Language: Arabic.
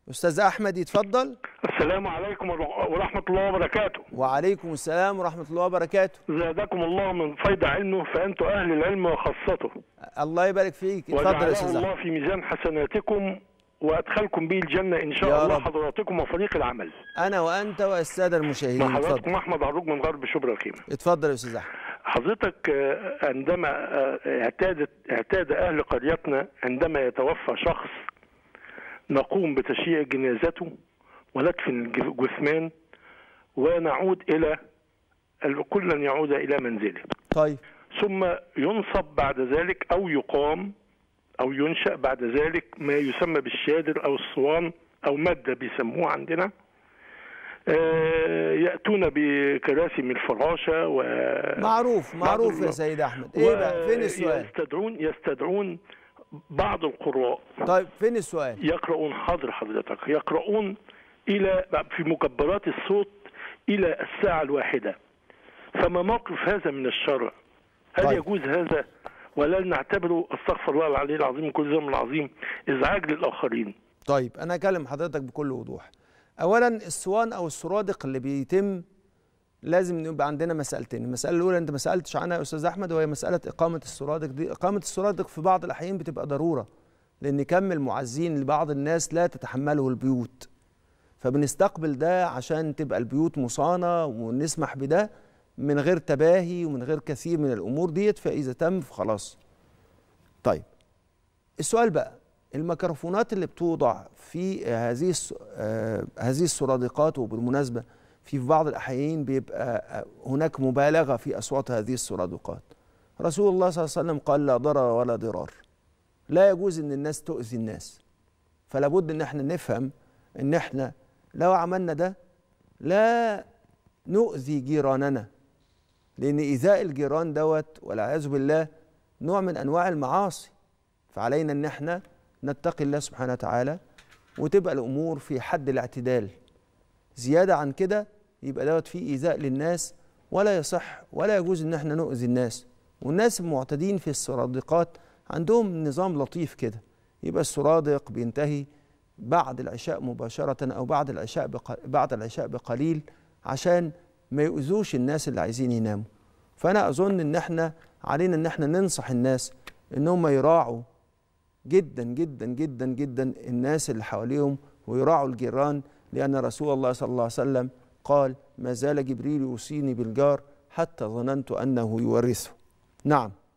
أستاذ أحمد يتفضل. السلام عليكم ورحمة الله وبركاته. وعليكم السلام ورحمة الله وبركاته. زادكم الله من فيض علمه فأنتم أهل العلم وخاصته. الله يبارك فيك. اتفضل يا أستاذ أحمد. الله في ميزان حسناتكم وأدخلكم به الجنة إن شاء الله حضراتكم وفريق العمل. أنا وأنت والسادة المشاهدين. مع حضراتكم أحمد عروج من غرب شبرا الخيمة. اتفضل يا أستاذ أحمد. حضرتك عندما اعتاد أهل قريتنا عندما يتوفى شخص نقوم بتشييع جنازته وندفن الجثمان ونعود إلى كلا يعود إلى منزله. طيب. ثم ينصب بعد ذلك أو يقام أو ينشأ بعد ذلك ما يسمى بالشادر أو الصوان أو مادة بيسموه عندنا. يأتون بكراسي من الفراشة معروف يا سيد أحمد. إيه بقى فين السؤال؟ يستدعون بعض القراء. طيب فين السؤال؟ يقرؤون حضرتك يقرؤون في مكبرات الصوت إلى الساعة 1. فما موقف هذا من الشرع؟ هل طيب. يجوز هذا ولا نعتبره استغفر الله العلي العظيم كل ذنب العظيم ازعاج للآخرين؟ طيب أنا أكلم حضرتك بكل وضوح. أولا الصوان أو السرادق اللي بيتم لازم يبقى عندنا مسألتين. المسألة الأولى أنت ما سألتش عنها يا أستاذ أحمد، وهي مسألة إقامة السرادق دي. إقامة السرادق في بعض الأحيان بتبقى ضرورة، لأن كم المعزين لبعض الناس لا تتحمله البيوت، فبنستقبل ده عشان تبقى البيوت مصانة ونسمح بده من غير تباهي ومن غير كثير من الأمور ديت، فإذا تم فخلاص. طيب السؤال بقى، الميكروفونات اللي بتوضع في هذه السرادقات، وبالمناسبة في بعض الأحيان بيبقى هناك مبالغة في أصوات هذه السرادقات. رسول الله صلى الله عليه وسلم قال لا ضرر ولا ضرار، لا يجوز ان الناس تؤذي الناس. فلا بد ان احنا نفهم ان احنا لو عملنا ده لا نؤذي جيراننا، لان ايذاء الجيران دوت والعياذ بالله نوع من انواع المعاصي. فعلينا ان احنا نتقي الله سبحانه وتعالى وتبقى الامور في حد الاعتدال. زياده عن كده يبقى دوت فيه ايذاء للناس، ولا يصح ولا يجوز ان احنا نؤذي الناس. والناس المعتدين في السرادقات عندهم نظام لطيف كده، يبقى السرادق بينتهي بعد العشاء مباشرة أو بعد العشاء بقليل عشان ما يؤذوش الناس اللي عايزين يناموا. فأنا أظن إن احنا علينا إن احنا ننصح الناس إنهم يراعوا جدا جدا جدا جدا الناس اللي حواليهم ويراعوا الجيران، لأن رسول الله صلى الله عليه وسلم قال ما زال جبريل يوصيني بالجار حتى ظننت أنه يورثه. نعم.